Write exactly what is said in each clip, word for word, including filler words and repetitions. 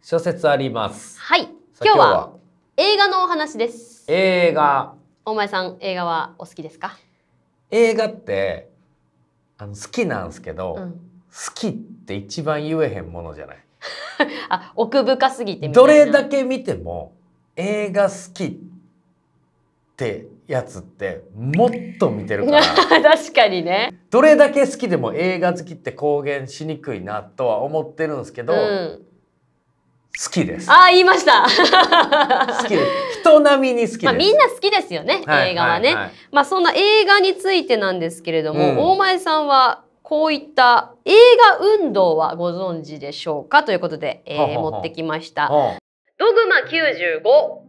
諸説あります。 はい。今日は映画のお話です。 映画。 大前さん、映画はお好きですか？ 映画ってあの好きなんですけど、うん、好きって一番言えへんものじゃない。 あ、奥深すぎてみたいな。 どれだけ見ても映画好きってやつってもっと見てるから。 確かにね。どれだけ好きでも映画好きって公言しにくいなとは思ってるんですけど。うん、好きです。 ああ、言いました。 好きです。人並みに好きです。 まあみんな好きですよね、はい、映画はね。はいはい、まあそんな映画についてなんですけれども、うん、大前さんはこういった映画運動はご存知でしょうかということで、えー、持ってきました。ドグマきゅうじゅうご。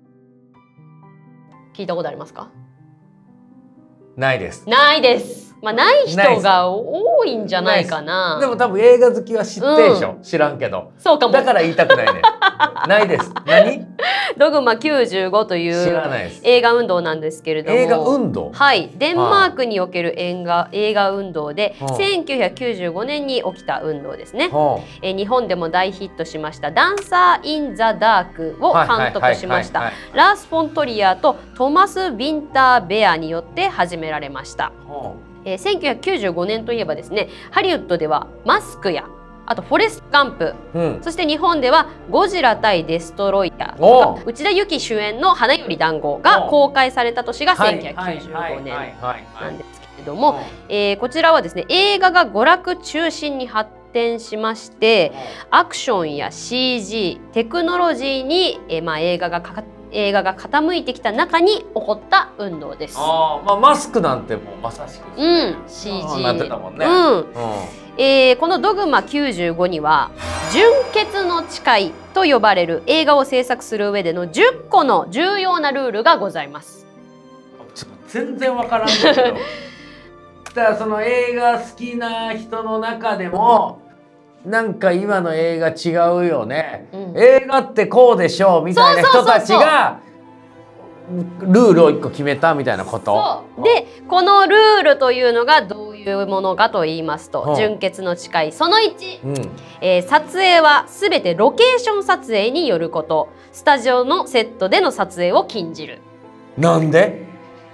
聞いたことありますか？ ないです。 ないです。まあない人が多いんじゃないかな。 でも多分映画好きは知ってんでしょ、うん、知らんけど。そうかも。だから言いたくないね。ないです。何？ ドグマきゅうじゅうごという映画運動なんですけれども。 映画運動？ はい。デンマークにおける映画映画運動で、はあ、せんきゅうひゃくきゅうじゅうごねんに起きた運動ですね。はあ、え日本でも大ヒットしましたダンサー・イン・ザ・ダークを監督しましたラース・フォントリアーとトマス・ヴィンター・ベアによって始められました。はあえー、せんきゅうひゃくきゅうじゅうごねんといえばですね、ハリウッドではマスクやあとフォレスト・ガンプ、うん、そして日本ではゴジラ対デストロイヤーとか内田有紀主演の花より団子が公開された年がせんきゅうひゃくきゅうじゅうごねんなんですけれども、えー、こちらはですね、映画が娯楽中心に発展しまして、アクションや シージー、テクノロジーに、えー、まあ映画がかかって映画が傾いてきた中に起こった運動です。 ああ、まあマスクなんてもうまさしく、 うん、シージーなってたもんね。 うん。うん、えー、このドグマきゅうじゅうごには純潔の誓いと呼ばれる映画を制作する上でのじゅっこの重要なルールがございます。 ちょっと全然わからんけど。だからその映画好きな人の中でも。なんか今の映画違うよね、うん、映画ってこうでしょうみたいな人たちがルールを一個決めたみたいなこと。 でこのルールというのがどういうものかと言いますと、うん、純潔の誓いそのいち、うん、えー、撮影は全てロケーション撮影によること、スタジオのセットでの撮影を禁じる。 なんで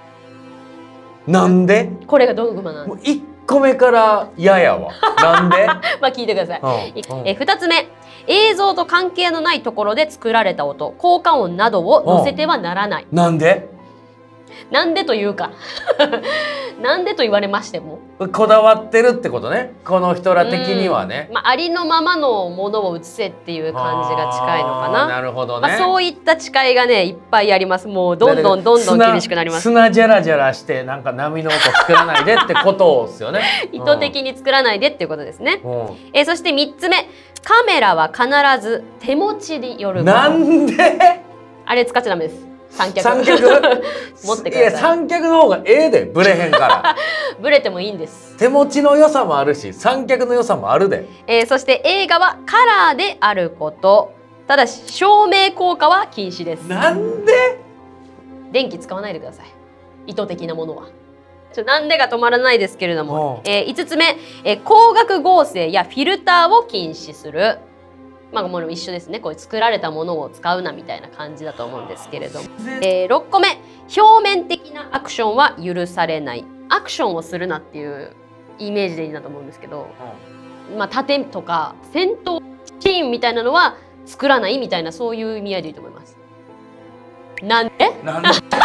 なんでこれがドグマなんです。 いっこめから嫌やわ。なんでまあ聞いてください。うんうん、えふたつめ、映像と関係のないところで作られた音、効果音などを載せてはならない。 なんでなんでというかなんでと言われましてもこだわってるってことね、この人ら的にはね。 まあ、ありのままのものを映せっていう感じが近いのかな。 なるほどね。 まあ、そういった誓いがねいっぱいあります。もうどんどんどんどん厳しくなります。 砂ジャラジャラしてなんか波の音作らないでってことですよね。 意図的に作らないでっていうことですね。うん、えー、そしてみっつめ、カメラは必ず手持ちによる。 なんであれ使っちゃダメです。三脚。 三脚持ってください。 いや三脚の方がええで、ブレへんから。 ブレてもいいんです。 手持ちの良さもあるし、三脚の良さもあるで。 えー、そして映画はカラーであること。ただし照明効果は禁止です。 なんで？ 電気使わないでください。意図的なものは。ちょなんでが止まらないですけれども、えー、いつつめ、えー、光学合成やフィルターを禁止する。まあもう一緒ですね。こういう作られたものを使うなみたいな感じだと思うんですけれども、えー、ろっこめ、表面的なアクションは許されない。アクションをするなっていうイメージでいいなと思うんですけど、うん、まあ盾とか戦闘シーンみたいなのは作らないみたいな、そういう意味合いでいいと思います。なんで？なんで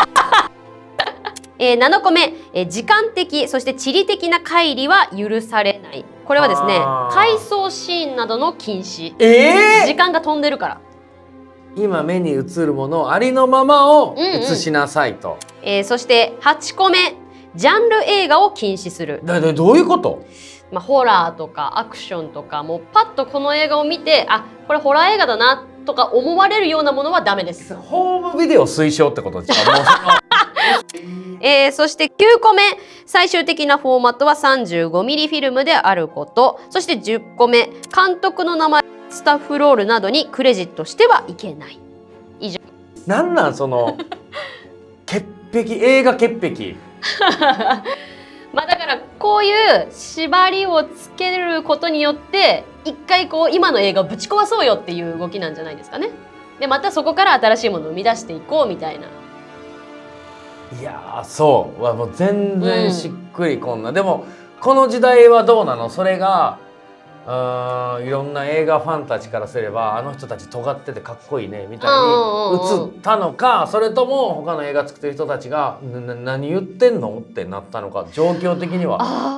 えー、ななこめ、えー、時間的そして地理的な乖離は許されない。これはですね、回想シーンなどの禁止。えー、時間が飛んでるから。 今目に映るものをありのままを映しなさいと。うんうん、 えー、そしてはちこめ、ジャンル映画を禁止する。 だだどういうこと？ まあホラーとかアクションとか、もうパッとこの映画を見て、あ、これホラー映画だなとか思われるようなものはダメです。 ホームビデオ推奨ってことですか？ えー、そしてきゅうこめ、最終的なフォーマットは さんじゅうごミリ フィルムであること。そしてじゅっこめ、監督の名前、スタッフロールなどにクレジットしてはいけない。以上。 なんなんその潔癖、映画潔癖。 まあだからこういう縛りをつけることによって一回こう今の映画をぶち壊そうよっていう動きなんじゃないですかね。でまたそこから新しいものを生み出していこうみたいな。 いやーそうはもう全然しっくりこんな、うん、でもこの時代はどうなの？それがあいろんな映画ファンたちからすればあの人たち尖っててかっこいいねみたいに映ったのか、それとも他の映画作ってる人たちがな何言ってんのってなったのか、状況的には。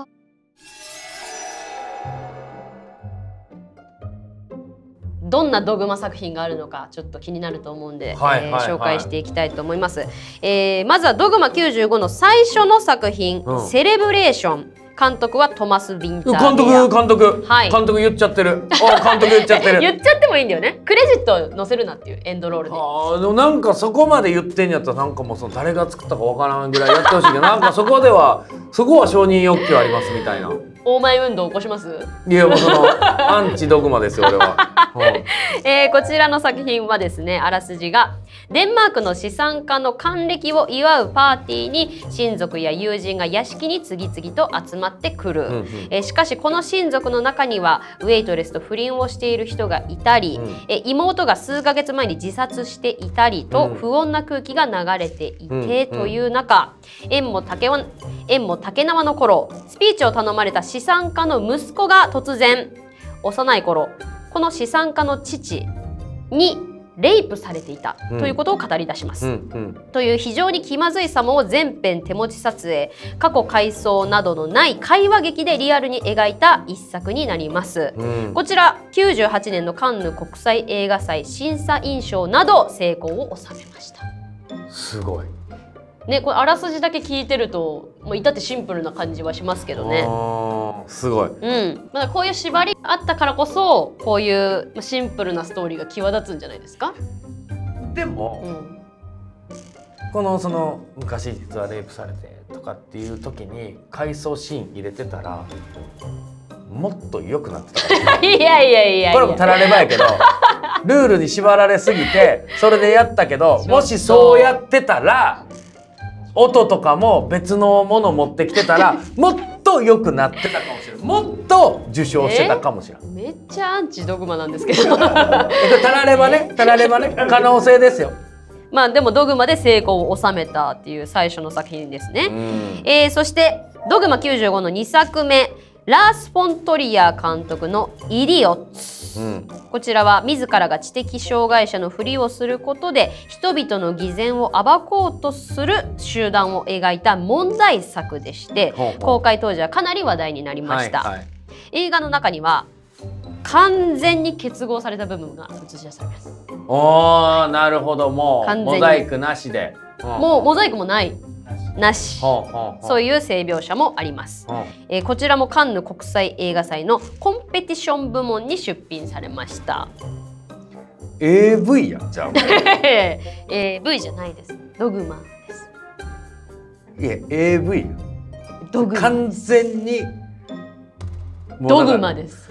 どんなドグマ作品があるのかちょっと気になると思うんで紹介していきたいと思います。えー、まずはドグマきゅうじゅうごの最初の作品、うん、セレブレーション。監督はトマス・ヴィンターベア。 監督監督、はい、監督言っちゃってる。あ監督言っちゃってる。 言っちゃってもいいんだよね。クレジット載せるなっていうエンドロールで。 あでもなんかそこまで言ってんやったらなんかもうその誰が作ったかわからんぐらいやってほしいけどなんかそこではそこは承認欲求ありますみたいな。 オーマイ運動起こします？ いやもうそのアンチドグマですよ俺は。 えー、こちらの作品はですね、あらすじがデンマークの資産家の還暦を祝うパーティーに親族や友人が屋敷に次々と集まってくる、うんうん、えー、しかしこの親族の中にはウェイトレスと不倫をしている人がいたり、うん、えー、妹が数ヶ月前に自殺していたりと、うん、不穏な空気が流れていて、うんうん、という中、縁も竹は縁も竹縄の頃スピーチを頼まれた資産家の息子が突然幼い頃この資産家の父にレイプされていたということを語り出します、うんうんうん、という非常に気まずい様を全編手持ち撮影、過去回想などのない会話劇でリアルに描いた一作になります、うん、こちらきゅうじゅうはちねんのカンヌ国際映画祭審査員賞など成功を収めました。 すごいね、これあらすじだけ聞いてるともう至ってシンプルな感じはしますけどね。 すごい、 うん、まだこういう縛りあったからこそこういうシンプルなストーリーが際立つんじゃないですか。 でも、うん、このその昔実はレイプされてとかっていう時に回想シーン入れてたらもっと良くなってたからいやいやいやいやこれもたらればやけどルールに縛られすぎてそれでやったけどもしそうやってたら音とかも別のもの持ってきてたらもっと良くなってたかもしれない。もっと受賞してたかもしれない。 めっちゃアンチドグマなんですけどたらればねたらればね可能性ですよ。 まあでもドグマで成功を収めたっていう最初の作品ですね。えー、そしてドグマきゅうじゅうごのにさくめラース・フォントリアー監督のイディオッツ、うん、こちらは自らが知的障害者のふりをすることで人々の偽善を暴こうとする集団を描いた問題作でして、ほうほう公開当時はかなり話題になりました、はいはい、映画の中には完全に結合された部分が映し出されます。 おーなるほど、もうモザイクなしで、 うん、もうモザイクもないなし、そういう性描写もあります、えー、こちらもカンヌ国際映画祭のコンペティション部門に出品されました。 エーブイ やんじゃあエーブイ じゃないです、ドグマです。 いや エーブイ ドグマ完全にドグマです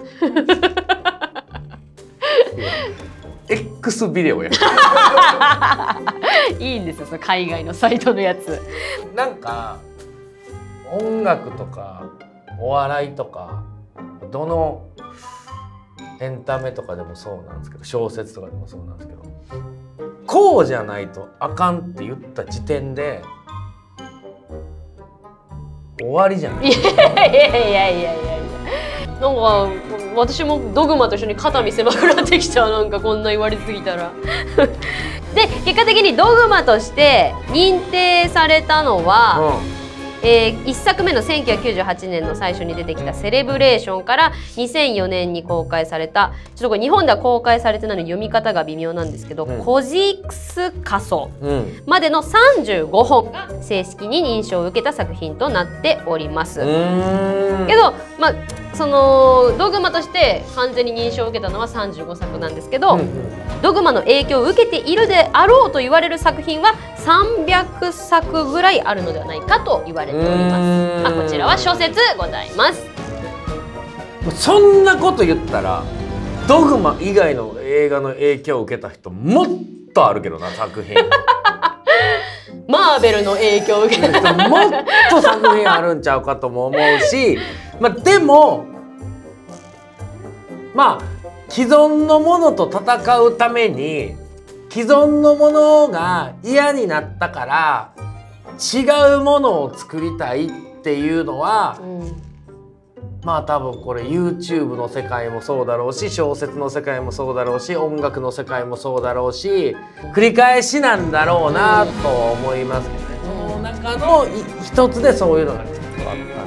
X ビデオやいいんですよ、その海外のサイトのやつ。 なんか音楽とかお笑いとかどのエンタメとかでもそうなんですけど、小説とかでもそうなんですけど、こうじゃないとあかんって言った時点で終わりじゃない。 いやいやいやいやいやいや、なんか私もドグマと一緒に肩身狭くなってきた。なんかこんな言われすぎたらで結果的にドグマとして認定されたのは、うん、えー、いっさくめのせんきゅうひゃくきゅうじゅうはちねんの最初に出てきた「セレブレーション」からにせんよねんに公開された、ちょっとこれ日本では公開されてないので読み方が微妙なんですけど「うん、コジクスカソ」までのさんじゅうごほんが正式に認証を受けた作品となっております。けどまあそのドグマとして完全に認証を受けたのはさんじゅうごさくなんですけど、うんうん、ドグマの影響を受けているであろうと言われる作品はさんびゃくさくぐらいあるのではないかと言われております。まあ、こちらは諸説ございます。 そんなこと言ったらドグマ以外の映画の影響を受けた人もっとあるけどな、作品マーベルの影響を受けた人もっと作品あるんちゃうかとも思うし、まあ、でもまあ既存のものと戦うために既存のものが嫌になったから違うものを作りたいっていうのは、うん、まあ多分これ YouTube の世界もそうだろうし小説の世界もそうだろうし音楽の世界もそうだろうし繰り返しなんだろうなと思いますけどね、その中の一つでそういうのが実はあった。